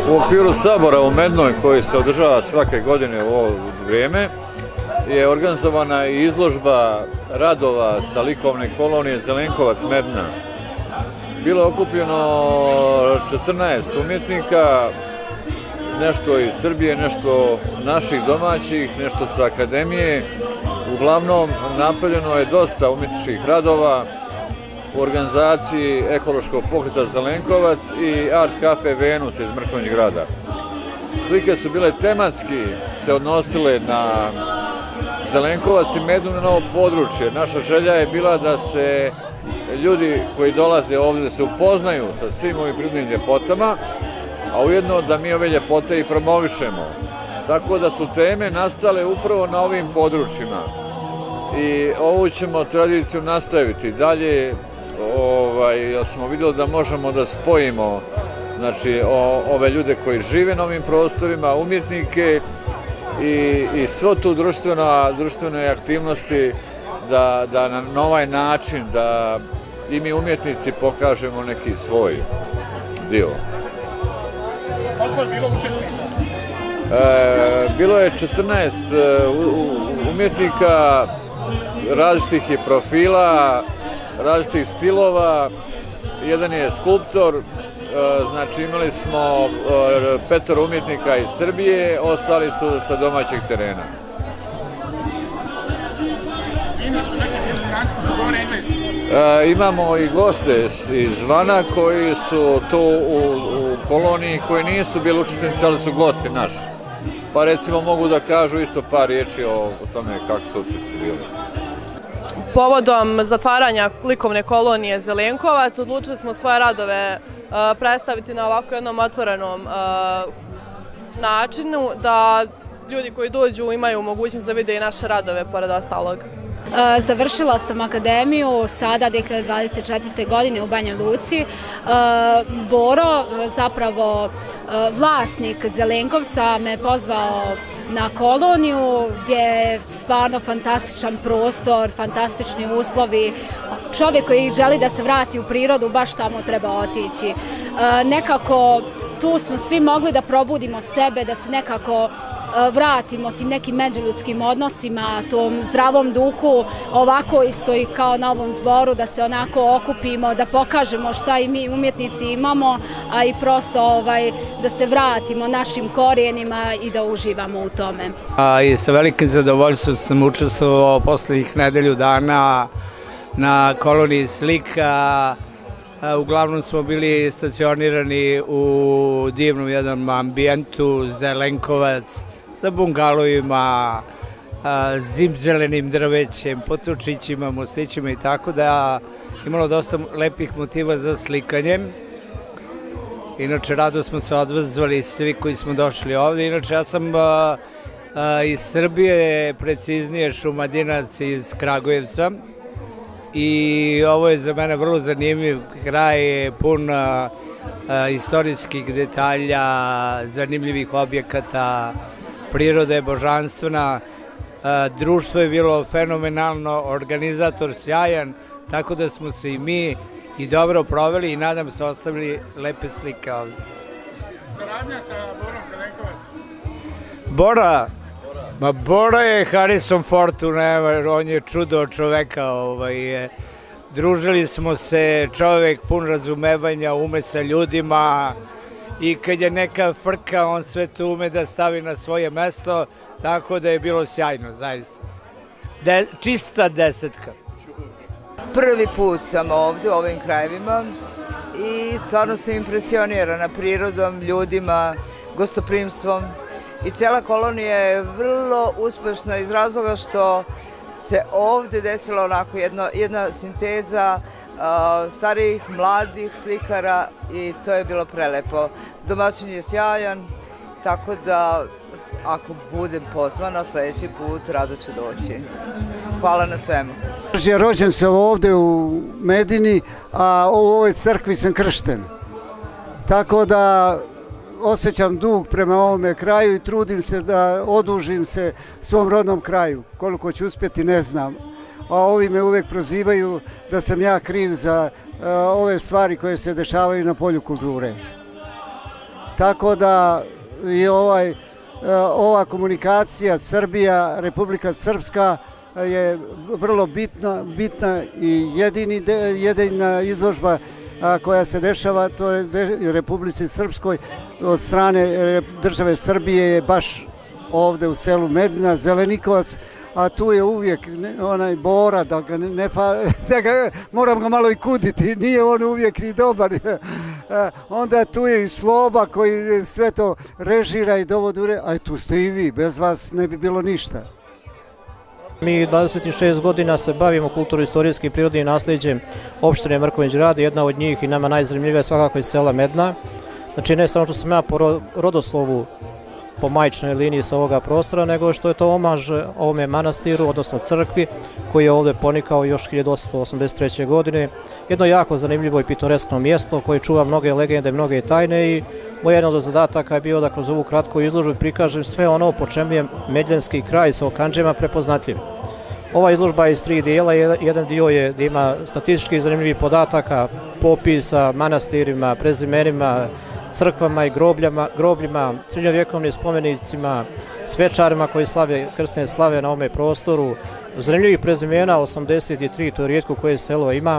U okviru sabora u Mednoj, koji se održava svake godine u ovo vrijeme, je organizovana i izložba radova sa likovne kolonije Zelenkovac Medna. Bilo je okupljeno 14 umjetnika, nešto iz Srbije, nešto naših domaćih, nešto sa akademije. Uglavnom, napravljeno je dosta umjetničkih radova u organizaciji ekološkog pokreta Zelenkovac i Art Cafe Venus iz Mrkonjić grada. Slike su bile tematski, se odnosile na Zelenkovac i Mednu, na novo područje. Naša želja je bila da se ljudi koji dolaze ovdje da se upoznaju sa svim ovim prirodnim ljepotama, a ujedno da mi ove ljepote i promovišemo. Tako da su teme nastale upravo na ovim područjima. I ovu ćemo tradiciju nastaviti. Dalje smo vidjeli da možemo da spojimo ove ljude koji žive na ovim prostorima, umjetnike i svo tu društvene aktivnosti da na ovaj način da i mi umjetnici pokažemo neki svoj dio. Koliko je bilo učesnika? Bilo je 14 umjetnika različitih je profila, različitih stilova. Jedan je skulptor, znači imali smo 5 umjetnika iz Srbije, ostali su sa domaćeg terena. Svima su neki stranci koji govore engleski? Imamo i goste izvana koji su tu u koloniji, koji nisu bili učesnici, ali su gosti naši. Pa recimo mogu da kažu isto par riječi o tome kako su učesnici bili. Povodom zatvaranja likovne kolonije Zelenkovac odlučili smo svoje radove predstaviti na ovako jednom otvorenom načinu, da ljudi koji dođu imaju mogućnost da vide i naše radove pored ostalog. Završila sam akademiju sada 2024. godine u Banja Luci. Boro, zapravo vlasnik Zelenkovca, me pozvao na koloniju gdje je stvarno fantastičan prostor, fantastični uslovi. Čovjek koji želi da se vrati u prirodu baš tamo treba otići. Nekako tu smo svi mogli da probudimo sebe, da se nekako vratimo tim nekim međuljudskim odnosima, tom zdravom duhu, ovako isto i kao na ovom zboru, da se onako okupimo, da pokažemo šta i mi umjetnici imamo, a i prosto da se vratimo našim korijenima i da uživamo u tome. I sa velikim zadovoljstvom sam učestvovao poslednjih nedelju dana na koloniji slika. Uglavnom smo bili stacionirani u divnom jednom ambijentu, Zelenkovac, sa bungalovima, zimzelenim drvećem, potočićima, mostićima i tako da imalo dosta lepih motiva za slikanjem. Inače, rado smo se odvazvali svi koji smo došli ovdje. Inače, ja sam iz Srbije, preciznije Šumadinac iz Kragujevca. I ovo je za mene vrlo zanimljiv kraj, pun istorijskih detalja, zanimljivih objekata, priroda je božanstvena, društvo je bilo fenomenalno, organizator sjajan, tako da smo se i mi i dobro proveli i nadam se ostavili lepe slike ovdje. Saradnja sa Borom Zelenkovac? Bora je Harrison Ford, on je čudo čoveka. Družili smo se, čovek pun razumevanja, ume sa ljudima i kad je neka frka, on sve to ume da stavi na svoje mesto, tako da je bilo sjajno, zaista. Čista desetka. Prvi put sam ovdje u ovim krajevima i stvarno sam impresionirana prirodom, ljudima, gostoprimstvom. I cijela kolonija je vrlo uspešna iz razloga što se ovdje desila onako jedna sinteza starijih, mladih slikara i to je bilo prelepo. Domaćin je sjajan, tako da ako budem pozvana sljedeći put, rado ću doći. Hvala na svemu. Rođen sam ovdje u Medini, a u ovoj crkvi sam kršten. Tako da osjećam dug prema ovome kraju i trudim se da odužim se svom rodnom kraju. Koliko ću uspjeti ne znam. A ovi me uvijek prozivaju da sam ja kriv za ove stvari koje se dešavaju na polju kulture. tako da i ova komunikacija Srbija, Republika Srpska je vrlo bitna i jedina izložba koja se dešava, to je u Republici Srpskoj od strane države Srbije je baš ovde u selu Medina, Zelenikovac, a tu je uvijek onaj Bora, moram ga malo i kuditi, nije on uvijek ni dobar. Onda tu je i Sloba koji sve to režira i dovodi u red, a tu ste i vi, bez vas ne bi bilo ništa. Mi 26 godina se bavimo kulturno-istorijskim i prirodnim nasljeđem opštine Mrkonjić Grad, jedna od njih i nama najzanimljivija je svakako iz sela Medna. Znači ne samo što sam ja po rodoslovu po majčnoj liniji sa ovoga prostora, nego što je to omaž ovome manastiru, odnosno crkvi, koji je ovdje ponikao još 1883. godine. Jedno jako zanimljivo i pitoreskno mjesto koje čuva mnoge legende, mnoge tajne i moj jedan od zadataka je bio da kroz ovu kratku izložbu prikažem sve ono po čemu je medljanski kraj sa okandžema prepoznatljiv. Ova izložba je iz 3 dijela, jedan dio je da ima statistički zanimljivih podataka, popisa, manastirima, prezimenima, crkvama i grobljima, srednjovjekovnim spomenicima, svečarima koji slave krstne slave na ovome prostoru, zanimljivih prezimena 83, to je rijetko koje selo ima,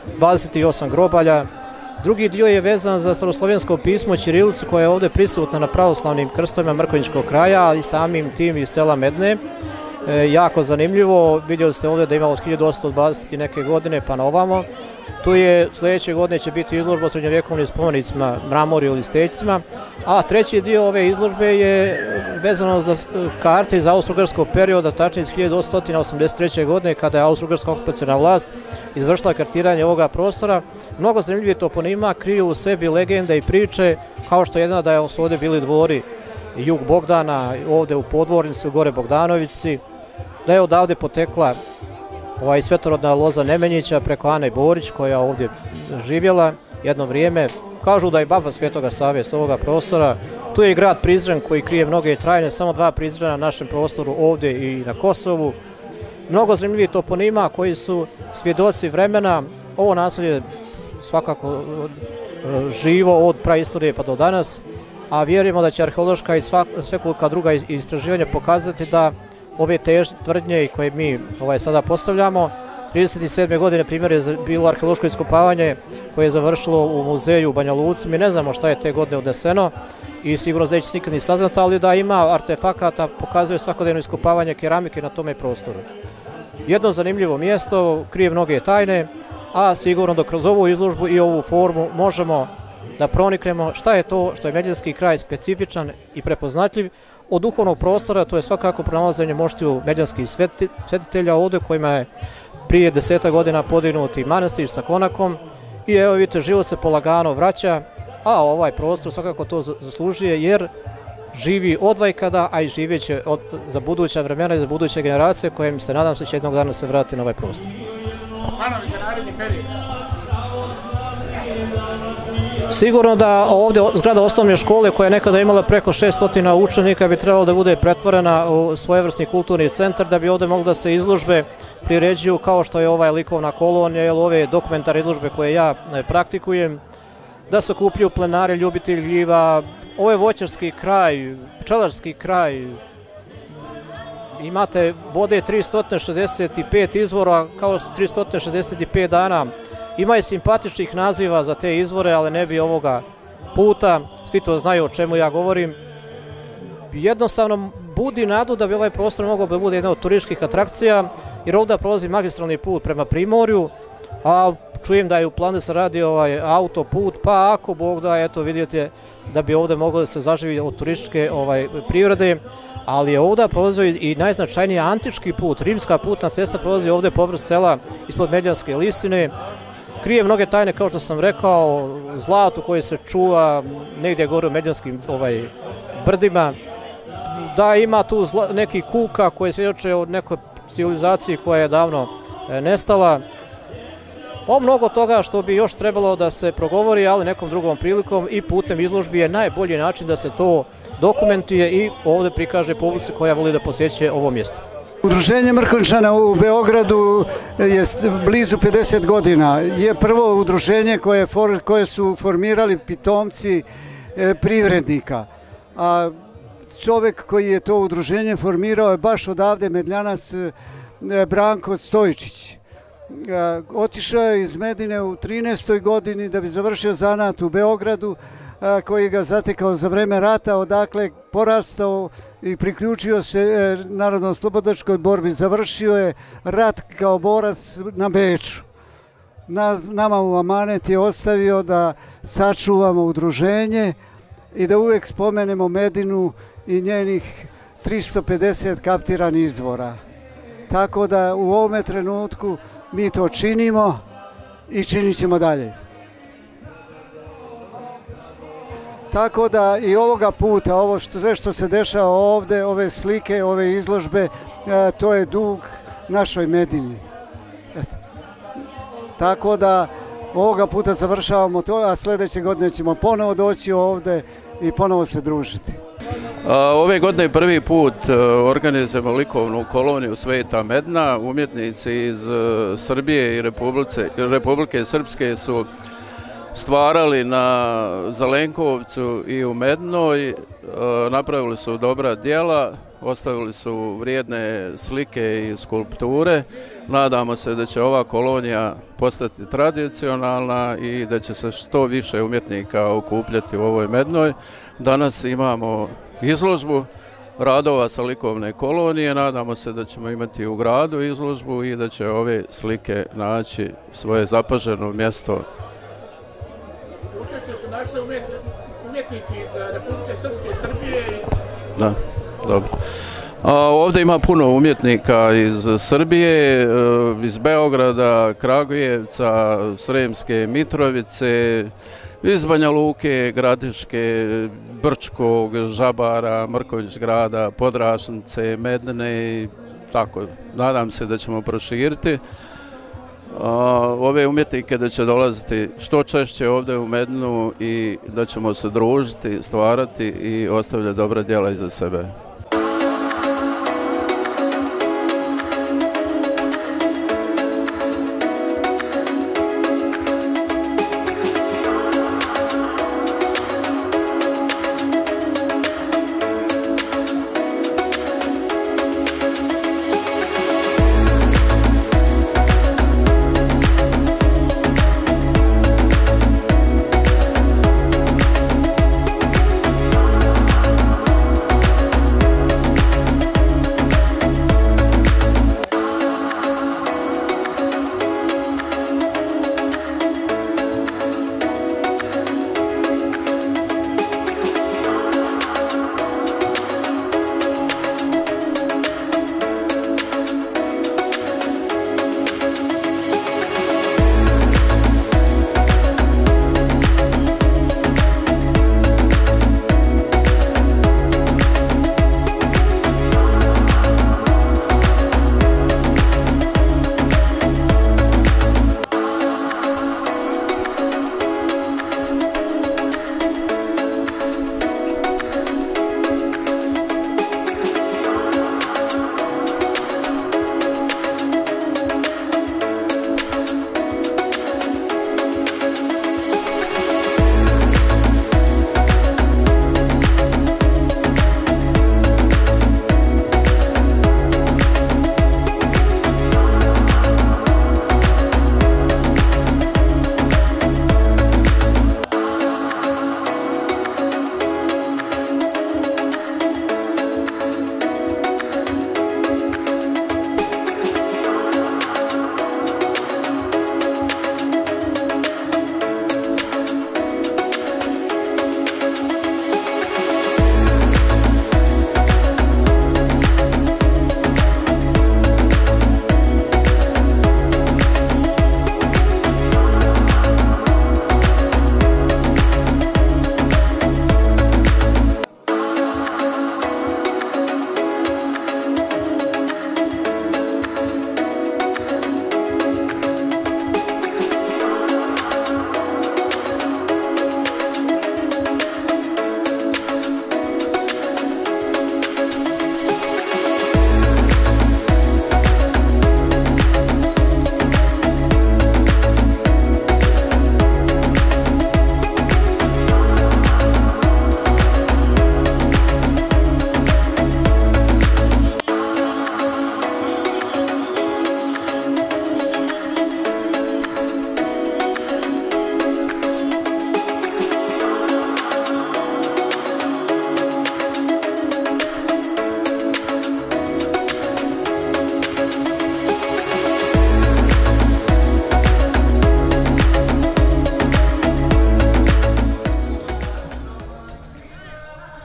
28 grobalja. Drugi dio je vezan za staroslovensko pismo ćirilicu koja je ovdje prisutna na pravoslavnim krstovima Mrkonjičkog kraja, ali samim tim i sela Medne. Jako zanimljivo, vidjeli ste ovdje da ima od 1820 neke godine pa na ovamo. Tu je sljedeće godine će biti izložba o srednjovjekovnim spomenicima, mramorju ili stećcima, a treći dio ove izložbe je vezano za karte iz austro-ugarskog perioda, tačnije iz 1883. godine kada je austro-ugarska okupaciona vlast izvršila kartiranje ovoga prostora. Mnogo zanimljivih toponima kriju u sebi legende i priče, kao što je jedna da je ovdje bili dvori Jug Bogdana, ovdje u Podvornici, gore Bogdanovici, da je odavde potekla svetorodna loza Nemenjića preko Ane Borić koja je ovdje živjela jedno vrijeme. Kažu da je baba Svetoga Save s ovoga prostora. Tu je i grad Prizren koji krije mnoge trajne, samo 2 Prizrena na našem prostoru ovdje i na Kosovu. Mnogo zanimljivih toponima koji su svjedoci vremena. Ovo naselje svakako živo od praistorije pa do danas, a vjerujemo da će arheološka i svekolika druga istraživanja pokazati da ove tvrdnje koje mi sada postavljamo. 37. godine primjer je bilo arheološko iskopavanje koje je završilo u muzeju u Banja Luci. Mi ne znamo šta je te godine odneseno i sigurno da neće se nikad ni saznati, ali da ima artefakata pokazuje svakodnevno iskopavanje keramike na tome prostoru. Jedno zanimljivo mjesto, krije mnoge tajne, a sigurno da kroz ovu izložbu i ovu formu možemo da proniknemo šta je to što je medljanski kraj specifičan i prepoznatljiv. Od duhovnog prostora to je svakako pronalaženje moštiju medljanskih svetitelja ovdje kojima je prije 10 godina podignuti manastir sa konakom i evo vidite život se polagano vraća, a ovaj prostor svakako to zaslužuje jer živi od vajkada, a i živjet će za buduća vremena i za buduće generacije kojim se nadam se će jednog dana se vratiti na ovaj prostor. Planovi za naredni period? Sigurno da ovdje zgrada osnovne škole koja je nekada imala preko 600 učenika bi trebalo da bude pretvorena u svojevrsni kulturni centar da bi ovdje moglo da se izložbe priređuju kao što je ova likovna kolonija ili ove dokumentarne izložbe koje ja praktikujem, da se okupljaju plenari, ljubitelji gljiva. Ovo je voćarski kraj, pčelarski kraj, imate vode 365 izvora kao 365 dana. Ima i simpatičnih naziva za te izvore, ali ne bi ovoga puta, svi to znaju o čemu ja govorim. Jednostavno budi nadu da bi ovaj prostor mogao da bude jedna od turističkih atrakcija, jer ovdje prolazi magistralni put prema Primorju, a čujem da je u planu da se radi autoput, pa ako Bog da, eto vidite da bi ovdje moglo da se zaživi od turističke prirode, ali je ovdje prolazio i najznačajniji antički put, rimska putna cesta prolazi ovdje povrh sela ispod Medljanske lisine. Krije mnoge tajne, kao što sam rekao, zlato koje se čuva negdje gore u Medljanskim brdima, da ima tu neki kuka koje svjedoče o nekoj civilizaciji koja je davno nestala. O mnogo toga što bi još trebalo da se progovori, ali nekom drugom prilikom i putem izložbi je najbolji način da se to dokumentuje i ovdje prikaže publici koja voli da posjeće ovo mjesto. Udruženje Mrkonjičana u Beogradu je blizu 50 godina. Je prvo udruženje koje su formirali pitomci privrednika. A čovjek koji je to udruženje formirao je baš odavde Medljanac Branko Stojčić. Otišao je iz Medine u 13. godini da bi završio zanat u Beogradu, koji ga zatekao za vreme rata, odakle porastao i priključio se Narodno-slobodačkoj borbi. Završio je rat kao borac na Beču. Nama u amanet je ostavio da sačuvamo udruženje i da uvijek spomenemo Medinu i njenih 350 kaptiranih izvora. Tako da u ovome trenutku mi to činimo i činit ćemo dalje. Tako da i ovoga puta, ovo sve što se dešava ovdje, ove slike, ove izložbe, to je dug našoj Medini. Tako da ovoga puta završavamo to, a sljedeće godine ćemo ponovo doći ovdje i ponovo se družiti. Ove godine prvi put organizujemo likovnu koloniju Sveta Medna. Umjetnici iz Srbije i Republike Srpske su stvarali na Zelenkovcu i u Mednoj, napravili su dobra djela, ostavili su vrijedne slike i skulpture. Nadamo se da će ova kolonija postati tradicionalna i da će se što više umjetnika okupljati u ovoj Mednoj. Danas imamo izložbu radova sa likovne kolonije, nadamo se da ćemo imati u gradu izložbu i da će ove slike naći svoje zapaženo mjesto. Učešće su našli umjetnici iz Republike Srpske i Srbije. Da, dobro. Ovdje ima puno umjetnika iz Srbije, iz Beograda, Kragujevca, Sremske Mitrovice, iz Banja Luke, Gradiške, Brčkog, Žabara, Mrkonjić grada, Podrašnice, Medne i tako. Nadam se da ćemo proširiti ove umjetnike, da će dolaziti što češće ovdje u Mednu i da ćemo se družiti, stvarati i ostavljati dobra djela iza sebe.